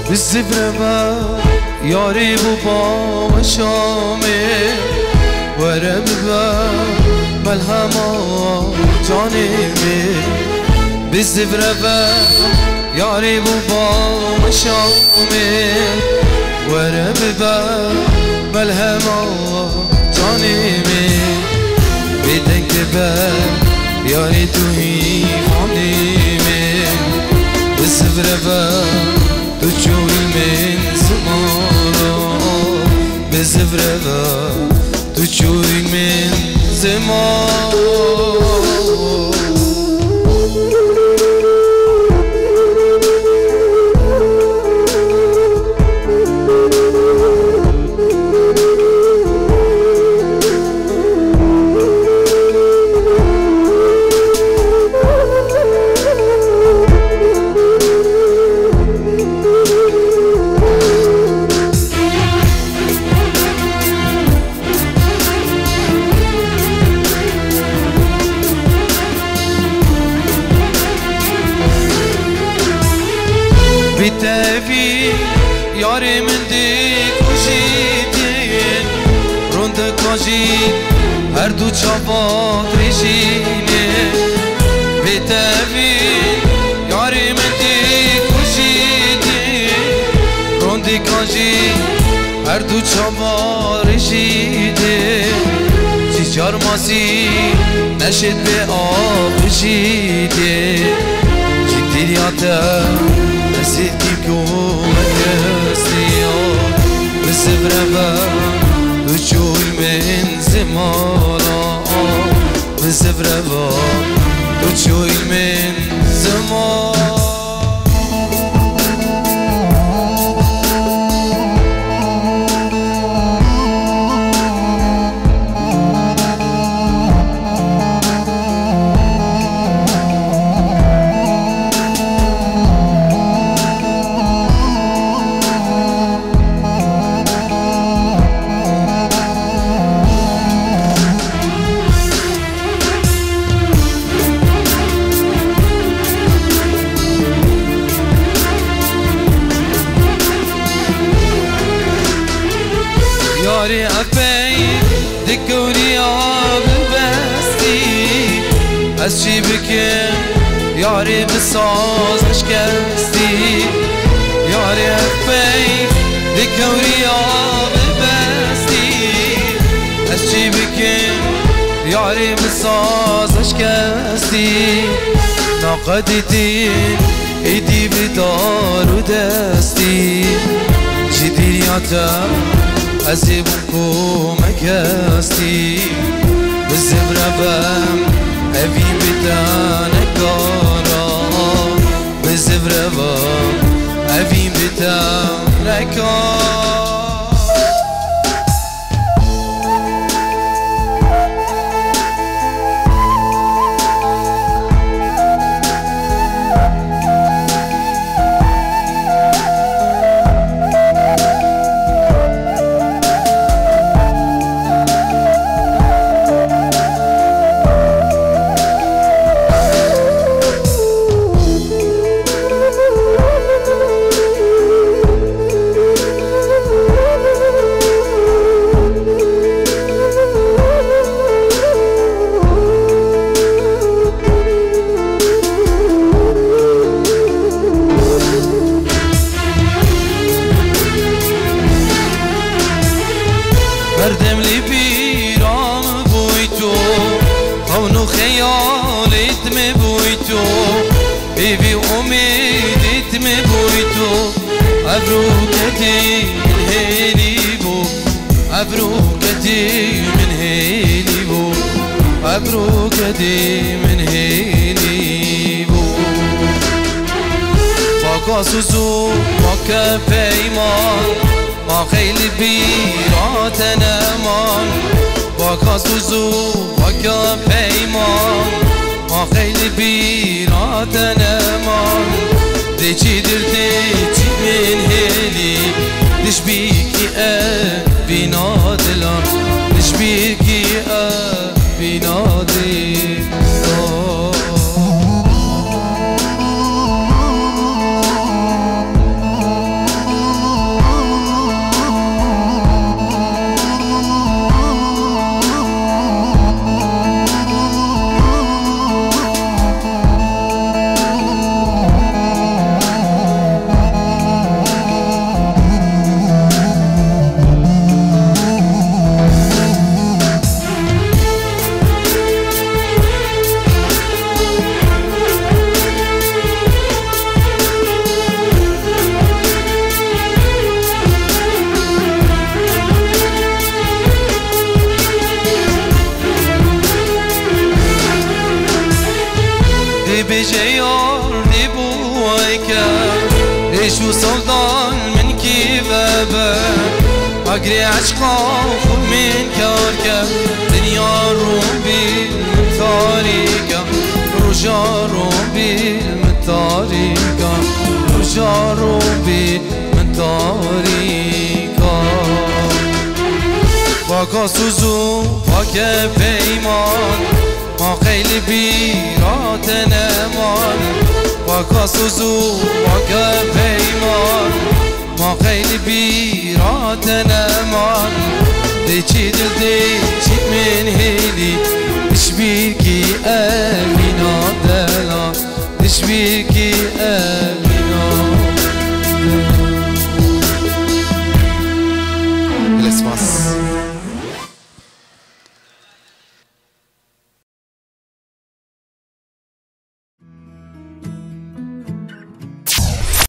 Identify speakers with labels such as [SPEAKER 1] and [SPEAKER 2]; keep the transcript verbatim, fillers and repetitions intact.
[SPEAKER 1] بالزبرة ما ياري بابا وشامي ورب با ملهما جانبي بالزبرة با ياري بابا وشامي ورب با ملهما جانبي بدنك با ياري توهي خانيمي بالزبرة با تجوي من زمانا بالزبرة تجوي من زمان بتافي ياري من ديك وجيتين روندك وجيت هردو تشابات رجيني بتافي ياري من ديك وجيتين روندك وجيت هردو تشابات رجيني تجار ماسي نشد بآب رجيني جدي ياتا نسيتي كومكستي بالزبرة با تجوي من زمانا بالزبرة با تجوي من زمان ياري أبين دكوري عاب بستي أشي بكين ياري بصاز أشكستي ياري أبين دكوري عاب بستي أشي بكين ياري بصاز أشكستي ناقدتين إيدي بدار ودستي جدير ياتا أسيبكم مكاستي بالزبرة بام أبي بتانا كارا بالزبرة بام أبي بتانا كارا بردم لي بيرام بويتو هونو خيالت مبويتو بيبي وأميدت مبويتو أبروكتي من هيلي بو أبروكتي من هيلي بو أبروكتي من هيلي بو فاقا سوزو فاقا بيمان ما خيل بيرات نمان باكا سوزو باكا بيمان ما خيل بيرات نمان ديجي در ديجي من هيلي دشبيكي أبي نادلان دشبيكي أبي نادلان بجيار دي بويكا ليش وصلدان من كيبابا أقري عشقا وخل من كاركا دنيا روبي المتاريكا رجا روبي المتاريكا رجا روبي المتاريكا باكا سوزو باكا بيمان ما قيل بيرات نمان باكا سوزو باكا بيمان ما قيل بيرات نمان ديشي دل ديشي من هيلي تشبيكي أمينة دلا تشبيكي أمينة